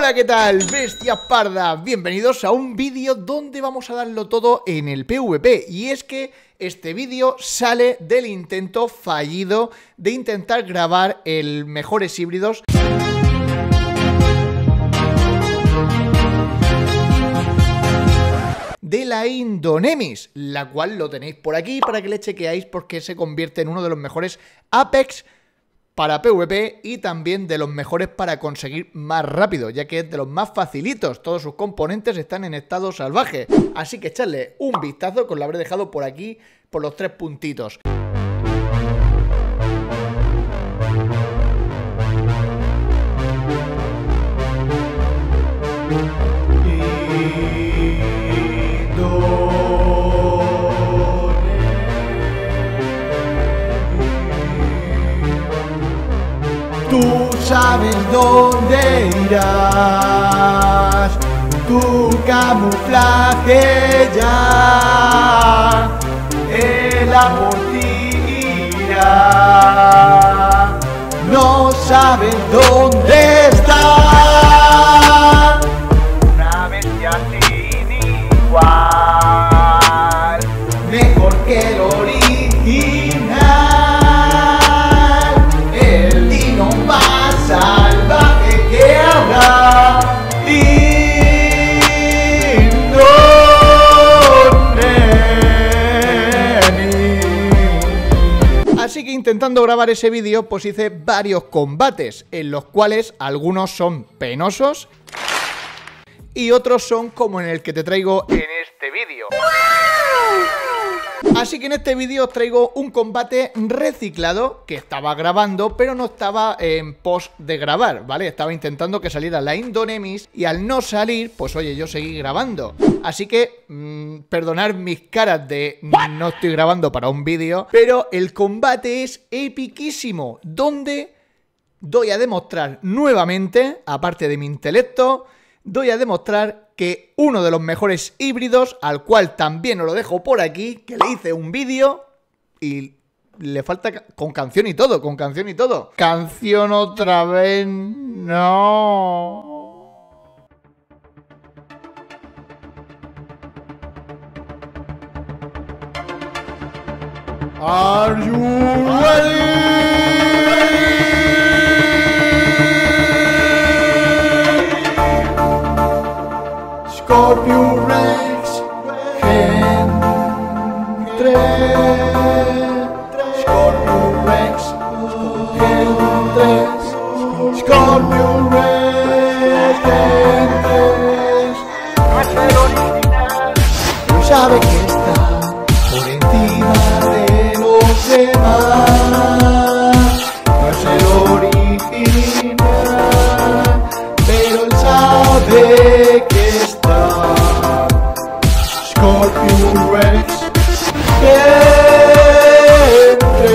Hola, ¿qué tal? Bestias pardas, bienvenidos a un vídeo donde vamos a darlo todo en el PvP. Y es que este vídeo sale del intento fallido de intentar grabar el mejores híbridos de la Indonemis, la cual lo tenéis por aquí para que le chequeáis porque se convierte en uno de los mejores Apex para PvP y también de los mejores para conseguir más rápido, ya que es de los más facilitos. Todos sus componentes están en estado salvaje, así que echadle un vistazo, que os lo habré dejado por aquí, por los 3 puntitos. Tú sabes dónde irás, tu camuflaje ya, él a por ti irá, no sabes dónde está, una bestia sin igual, mejor que el original. Salvaje que habrá Así que intentando grabar ese vídeo, pues hice varios combates, en los cuales algunos son penosos y otros son como en el que te traigo en este vídeo. Así que en este vídeo os traigo un combate reciclado que estaba grabando, pero no estaba en post de grabar, ¿vale? Estaba intentando que saliera la Indonemis y al no salir, pues oye, yo seguí grabando. Así que, perdonad mis caras de no estoy grabando para un vídeo, pero el combate es epiquísimo, donde doy a demostrar nuevamente, aparte de mi intelecto, doy a demostrar que uno de los mejores híbridos, al cual también os lo dejo por aquí, que le hice un vídeo y le falta con canción y todo, con canción y todo. Canción otra vez, no. Are you ready? Scorpio Rex, Gen 3, Scorpio Rex, Gen 3, Scorpio Rex, Gen 3. No es el original, pero sabe que está por encima de los demás. No es el original, pero él sabe que Scorpio Rex, Gen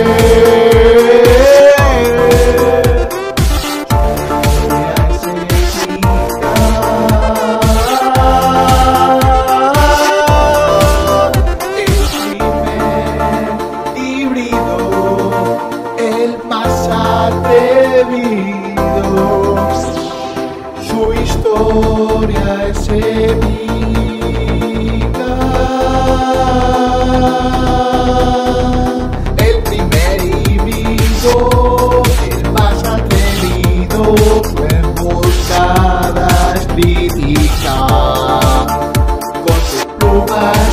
3. El primer híbrido, el más atrevido, su historia es épica. El primer híbrido, el más atrevido, su emboscada es crítica, con sus plumas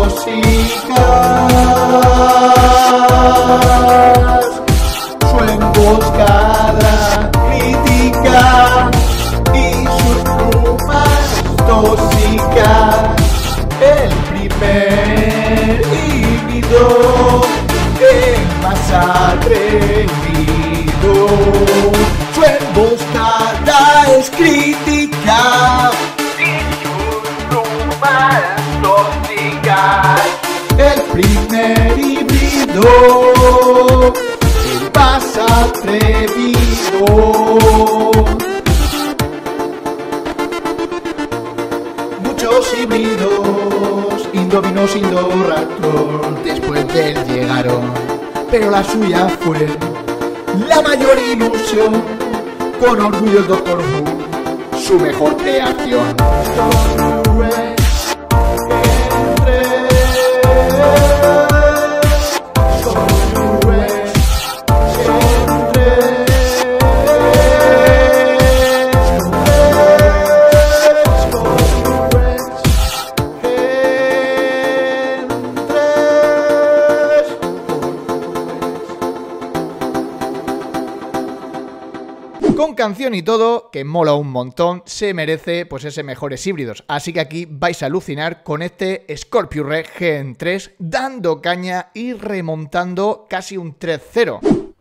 tóxicas, su emboscada crítica y sus plumas tóxicas. El primer híbrido, el más atrevido, su emboscada es crítica y sus plumas tóxicas. El primer híbrido, el más atrevido. Muchos híbridos, Indominos, Indoraptor, después de él llegaron, pero la suya fue la mayor ilusión. Con orgullo el Doctor Who su mejor creación. Con canción y todo, que mola un montón, se merece pues ese mejores híbridos. Así que aquí vais a alucinar con este Scorpio Red Gen 3 dando caña y remontando casi un 3-0.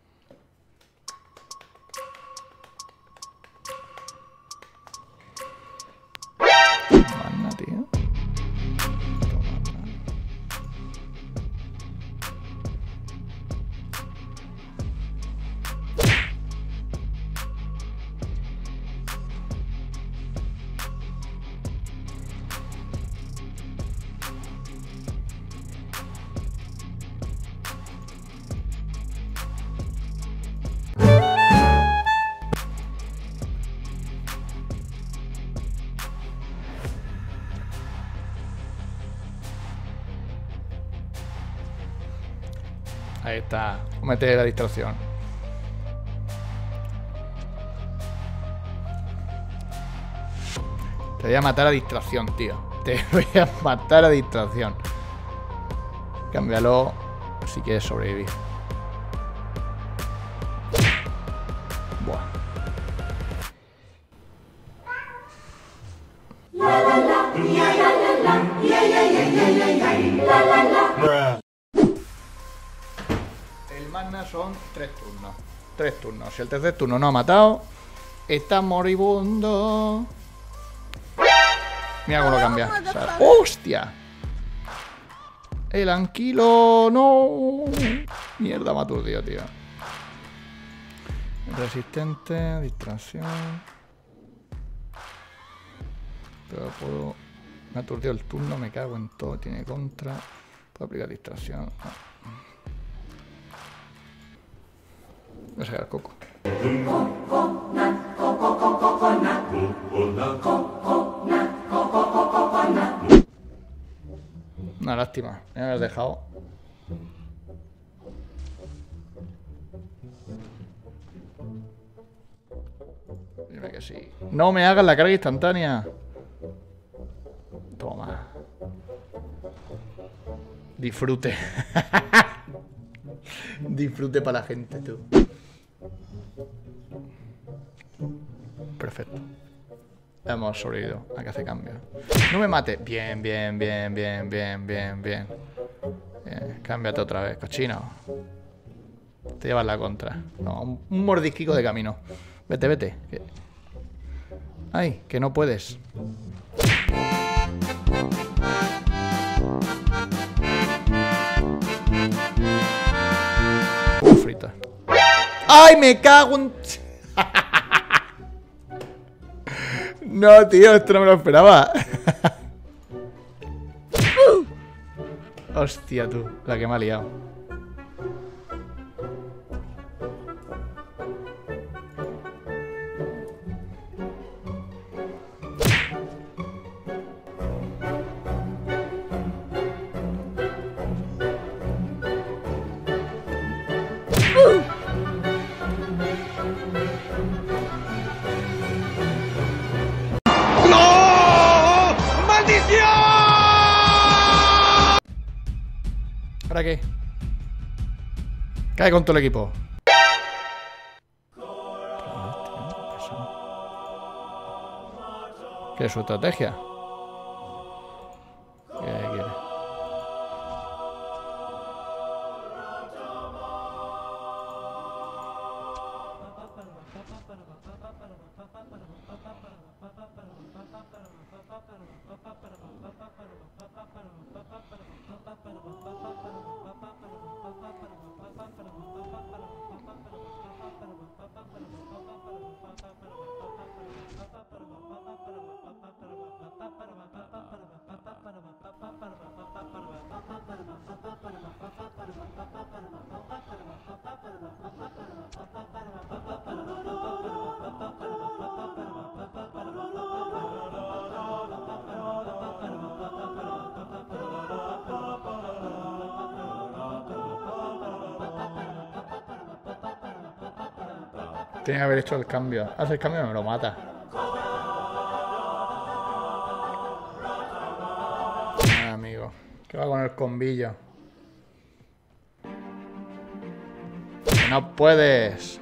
Ahí está, mete la distracción. Te voy a matar a distracción, tío. Te voy a matar a distracción. Cámbialo si quieres sobrevivir. Buah. El Magna son 3 turnos. 3 turnos. Si el tercer turno no ha matado, está moribundo. Mira cómo lo cambia. O sea, ¡hostia! El anquilo. No. Mierda, me ha aturdido, tío. Resistente, distracción. Pero puedo. Me ha aturdido el turno, me cago en todo. Tiene contra. Puedo aplicar distracción. No. Voy a sacar el coco. Una lástima, me habías dejado. Dime que sí. No me hagas la carga instantánea. Toma. Disfrute. Disfrute para la gente, tú. Perfecto. Hemos sobrevivido. Hay que hacer cambio. No me mate. Bien, bien, bien, bien, bien, bien, bien. Cámbiate otra vez, cochino. Te llevas la contra. No, un mordisquico de camino. Vete, vete. Ay, que no puedes. Frita. ¡Ay, me cago en... No, tío, esto no me lo esperaba. Hostia, tú, la que me ha liado. ¿Para qué? Cae con todo el equipo. ¿Qué es su estrategia? ¿Qué quiere? Tenía que haber hecho el cambio. Hace el cambio y me lo mata. Ah, amigo. ¿Qué va con el combillo? Que no puedes.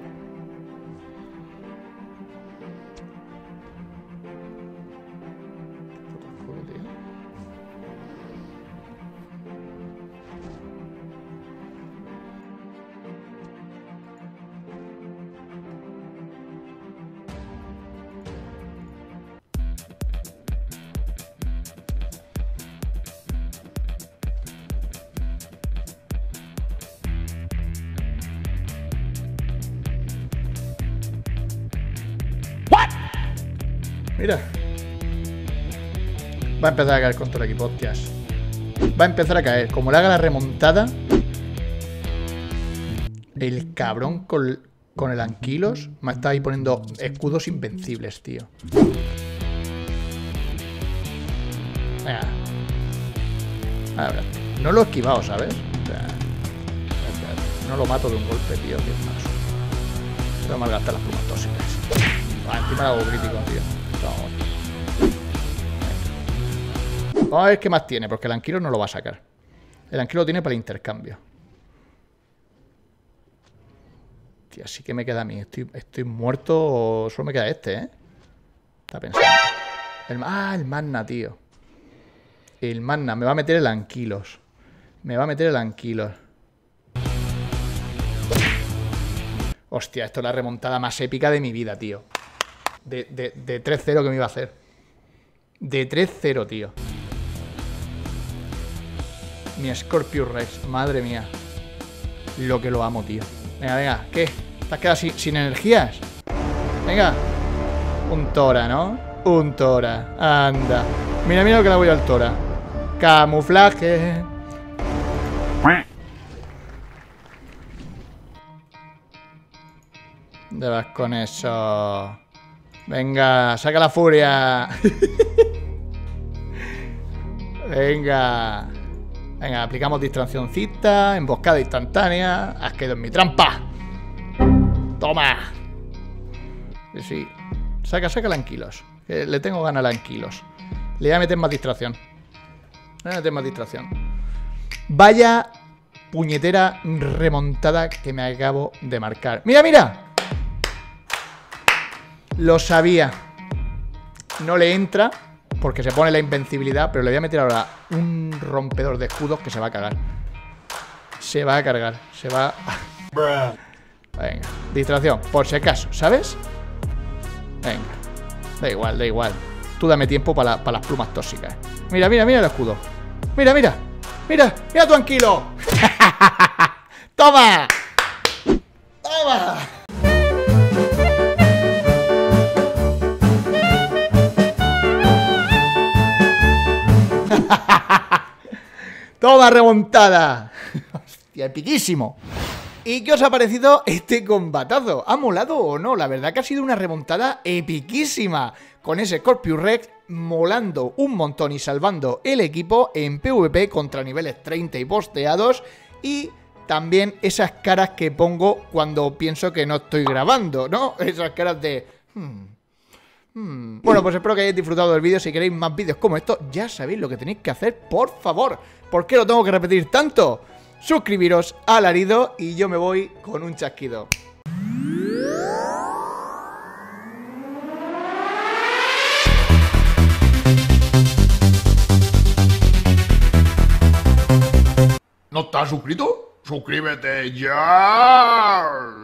Mira. Va a empezar a caer contra el equipo, hostias. Va a empezar a caer. Como le haga la remontada. El cabrón con el Anquilos me está ahí poniendo escudos invencibles, tío. Venga. A ver, no lo he esquivado, ¿sabes? O sea, no lo mato de un golpe, tío. Que es más. Tengo que malgastar las plumas tóxicas. Encima hago crítico, tío. Vamos a ver qué más tiene, porque el Anquilo no lo va a sacar. El Anquilo lo tiene para el intercambio. Tío, así que me queda a mí. Estoy muerto o solo me queda este, ¿eh? Está pensando. El Magna, tío. El Magna. Me va a meter el Anquilos. Me va a meter el Anquilos. Hostia, esto es la remontada más épica de mi vida, tío. De 3-0 que me iba a hacer. De 3-0, tío. Mi Scorpius Rex. Madre mía. Lo que lo amo, tío. Venga, venga. ¿Qué? ¿Te has quedado sin energías? Venga. Un Tora, ¿no? Un Tora. Anda. Mira, mira lo que le voy al Tora. Camuflaje. ¿Dónde vas con eso? Venga, saca la furia. Venga. Venga, aplicamos distraccióncita, emboscada instantánea. Has caído en mi trampa. Toma. Sí. Sácala en kilos. Que le tengo ganas a Anquilos. Le voy a meter más distracción. Le voy a meter más distracción. Vaya puñetera remontada que me acabo de marcar. ¡Mira, mira! Lo sabía. No le entra porque se pone la invencibilidad, pero le voy a meter ahora un rompedor de escudos que se va a cagar. Se va a cargar. Se va a... Venga, distracción, por si acaso, ¿sabes? Venga. Da igual, da igual. Tú dame tiempo para las plumas tóxicas. Mira, mira, mira el escudo. Mira, mira. Mira, mira tu Anquilo. ¡Toma! ¡Toma! ¡Toma, remontada! Hostia, epiquísimo. ¿Y qué os ha parecido este combatazo? ¿Ha molado o no? La verdad que ha sido una remontada epiquísima. Con ese Scorpius Rex molando un montón y salvando el equipo en PvP contra niveles 30 y posteados. Y también esas caras que pongo cuando pienso que no estoy grabando, ¿no? Esas caras de... Bueno, pues espero que hayáis disfrutado del vídeo. Si queréis más vídeos como estos, ya sabéis lo que tenéis que hacer, por favor. ¿Por qué lo tengo que repetir tanto? Suscribiros al Arido y yo me voy con un chasquido. ¿No estás suscrito? ¡Suscríbete ya!